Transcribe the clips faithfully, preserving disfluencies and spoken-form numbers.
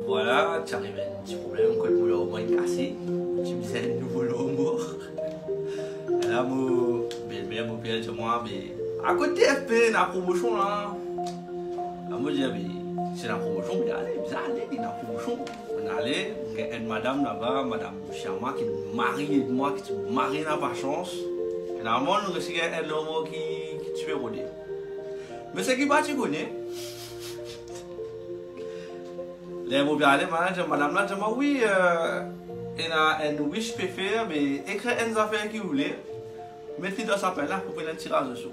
voilà, tu arrives à un petit problème, quand le au moins cassé, tu me disais un nouveau humour. Et là, mon belle-mère, mon père, moi, mais à côté F P, la promotion là. Là, moi, je dis, c'est la promotion, mais allez, bien allez, c'est la promotion. On allait, il y a une madame là-bas, madame Chiama, qui est mariée de moi, qui est mariée n'a pas chance. Et normalement, nous avons un homme qui, qui tue Rodé. Mais ce qui va, tu connais. Les mots bien, madame là, je dis, oui, euh, il a un wish peut faire, mais écrire une affaire qui voulait, mettez dans sa peine là pour faire un tirage de sous.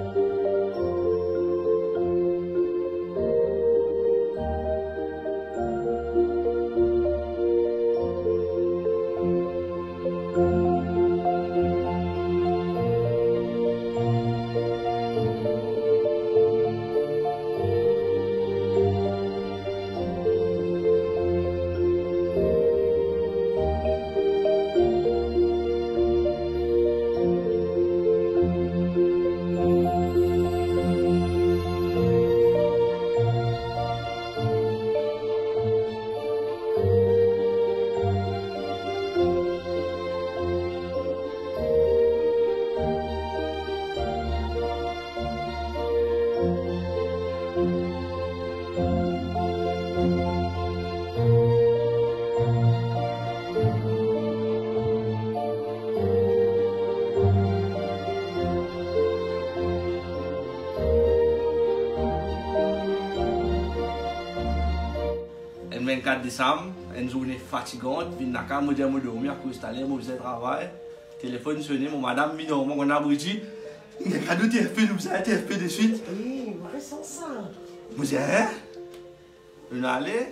Le vingt-quatre décembre, une journée fatigante, je suis à me dire que je dormir à cause de mon travail. Le téléphone sonne, mon madame m'a dit, on a dit, il y a un cadeau T F P, nous avons T F P de suite. Oui, je ressens ça. Je dis, hein? Je suis allé.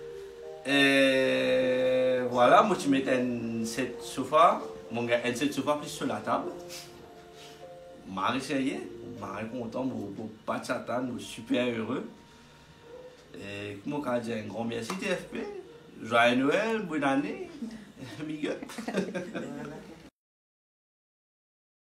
Et voilà, moi je mettais un set sofa, mon gars, un set sofa plus sur la table. Je suis essayé, je suis content, je suis pas chatan, je suis super heureux. Et comment on dit un grand merci T F P, joyeux Noël, bonne année, big up.